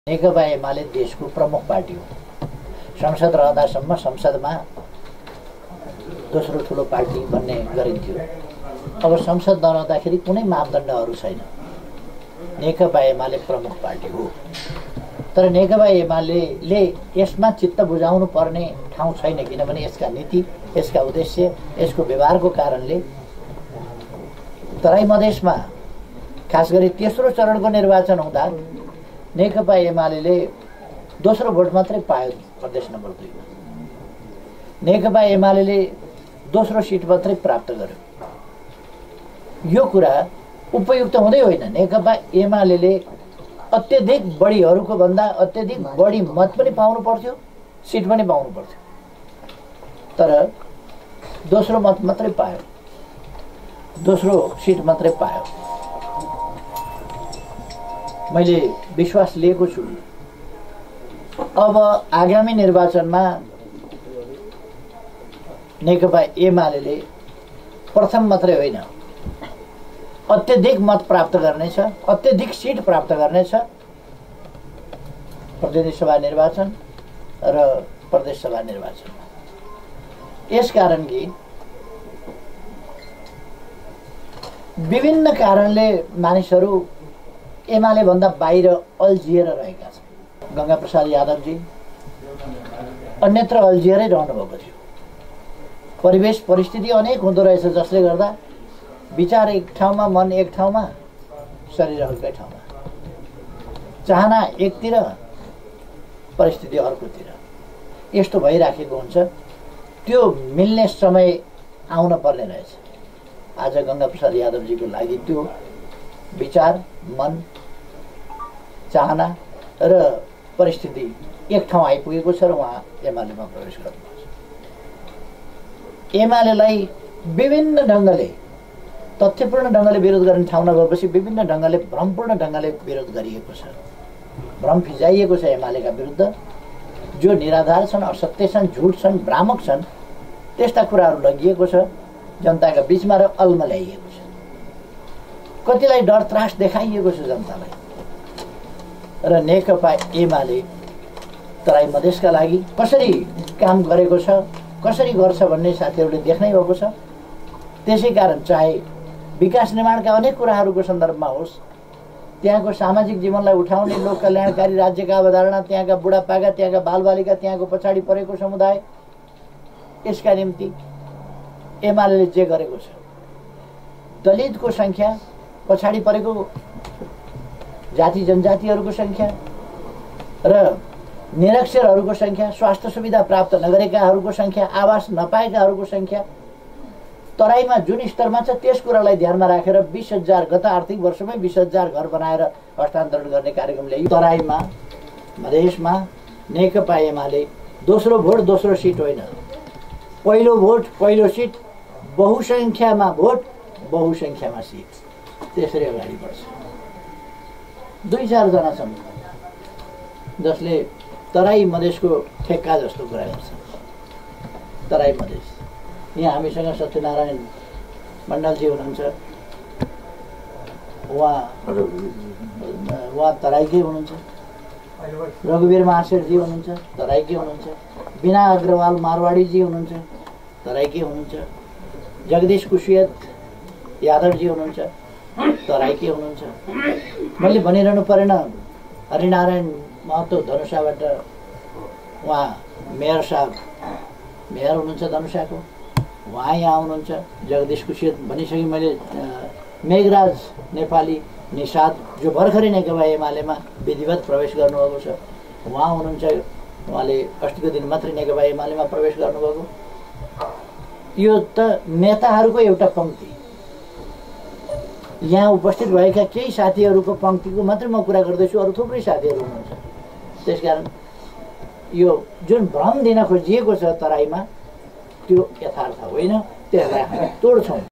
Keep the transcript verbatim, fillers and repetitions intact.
नेकपा एमाले देशको प्रमुख पार्टी हो। संसद रहँदासम्म संसदमा दोस्रो ठुलो पार्टी भन्ने गरिन्थ्यो। अब संसद नरहँदाखेरि कुनै मापदण्डहरू छैन। नेकपा एमाले प्रमुख पार्टी हो। तर नेकपा एमाले यसमा चित्त बुझाउनु पर्ने ठाउँ छैन, किनभने यसका नीति, यसका उद्देश्य, यसको व्यवहारको कारणले तराई मधेसमा खास गरी तेस्रो चरणको निर्वाचन हुँदा नेकपा एमाले दोस्रो भोट मात्रै पायो प्रदेश नम्बर दुईमा। नेकपा एमाले दोस्रो सिट मात्रै प्राप्त गर्यो। यो कुरा उपयुक्त हुँदै होइन। नेकपा एमाले अत्यधिक बढीहरूको भन्दा अत्यधिक बढी मत पनि पाउनु पर्थ्यो, सिट पनि पाउनु पर्थ्यो, तर दोस्रो मत मात्रै पायो, दोस्रो सिट मात्रै पायो। मैले विश्वास लिएको छु अब आगामी निर्वाचनमा नेकपा एमाले प्रथम मात्रै होइन, अत्यधिक मत प्राप्त गर्नेछ, अत्यधिक सिट प्राप्त गर्नेछ प्रतिनिधि सभा निर्वाचन र प्रदेश सभा निर्वाचनमा। यसकारण कि विभिन्न कारणले मानिसहरू एमाले भन्दा बाहिर अल्झिएर रहेका छन्। गंगा प्रसाद यादवजी अन्यत्र अल्झिएरै रहनुभएको थियो। परिवेश परिस्थिति अनेक हुँदो रहेछ जसले गर्दा विचार एक ठाउँमा, मन एक ठाउँमा, शरीर अर्कै ठाउँमा, चाहना एकतिर, परिस्थिति अर्कोतिर, यस्तो भइराखेको हुन्छ। त्यो मिल्ने समय आउन पर्ने रहेछ। आज गंगा प्रसाद यादवजीको लागि त्यो विचार, मन, चाहना र परिस्थिति एक ठाउँ आइपुगेको छ र उहाँ एमालेमा प्रवेश गर्नुहुन्छ। एमालेलाई विभिन्न ढङ्गले, तथ्यपूर्ण ढङ्गले विरोध गर्ने ठाउँ नभएपछि विभिन्न ढङ्गले, भ्रमपूर्ण ढङ्गले विरोध गरिएको छ, भ्रम फिजाइएको छ एमालेका विरुद्ध। जो निराधार छन्, असत्य छन्, झुट छन्, भ्रामक छन्, त्यस्ता कुराहरू लगिएको छ जनताका बीचमा र अल्मल्याइएको छ। कतिलाई डर त्रास देखाइएको छ जनतालाई। र नेकपा एमाले तराई मधेसका लागि कसरी काम गरेको छ, कसरी गर्छ भन्ने साथीहरूले देख्नै भएको छ। त्यसै कारण चाहे विकास निर्माणका अनेक कुराहरूको सन्दर्भमा होस्, त्यहाँको सामाजिक जीवनलाई उठाउने, लोक कल्याणकारी राज्यका अवधारणा, त्यहाँका बुढापाका, त्यहाँका बालबालिका, त्यहाँको पछाडि परेको समुदाय, यसका निम्ति एमाले जे गरेको छ, दलितको सङ्ख्या, पछाडि परेको जाति जनजातिहरूको सङ्ख्या र निरक्षरहरूको सङ्ख्या, स्वास्थ्य सुविधा प्राप्त नगरेकाहरूको सङ्ख्या, आवास नपाएकाहरूको सङ्ख्या तराईमा जुन स्तरमा छ त्यस कुरालाई ध्यानमा राखेर बीस हजार गत आर्थिक वर्षमै बीस हजार घर बनाएर हस्तान्तरण गर्ने कार्यक्रम ल्याइयो। तराईमा, मधेसमा नेकपा एमाले दोस्रो भोट दोस्रो सिट होइन, पहिलो भोट पहिलो सिट, बहुसङ्ख्यामा भोट बहुसङ्ख्यामा सिट, त्यसरी अगाडि बढ्छ। दुई चारजना छन् जसले तराई मधेसको ठेक्का जस्तो कुरा गर्छ। तराई मधेस, यहाँ हामीसँग सत्यनारायण मण्डलजी हुनुहुन्छ, उहाँ उहाँ तराईकै हुनुहुन्छ। रघुवीर महाशेरजी हुनुहुन्छ, तराईकै हुनुहुन्छ। बिना अग्रवाल मारवाडीजी हुनुहुन्छ, तराईकै हुनुहुन्छ। जगदीश कुशेत यादवजी हुनुहुन्छ, तराईकै हुनुहुन्छ। मैले भनिरहनु परेन, हरिनारायण महतो धनुषाबाट, उहाँ मेयर साहब मेयर हुनुहुन्छ धनुषाको, उहाँ यहाँ आउनुहुन्छ। जगदीश कुशेत भनिसकेँ मैले। मेघराज नेपाली निषाद जो भर्खरै नेकपा एमालेमा विधिवत प्रवेश गर्नुभएको छ, उहाँ हुनुहुन्छ। उहाँले अस्तिको दिन मात्रै नेकपा एमालेमा प्रवेश गर्नुभएको। यो त नेताहरूको एउटा पङ्क्ति, यहाँ उपस्थित भएका केही साथीहरूको पङ्क्तिको मात्रै म कुरा गर्दैछु, अरू थुप्रै साथीहरू हुनुहुन्छ। त्यसकारण यो जुन भ्रम दिन खोजिएको छ तराईमा, त्यो यथार्थ होइन, त्यसलाई हामी तोड्छौँ।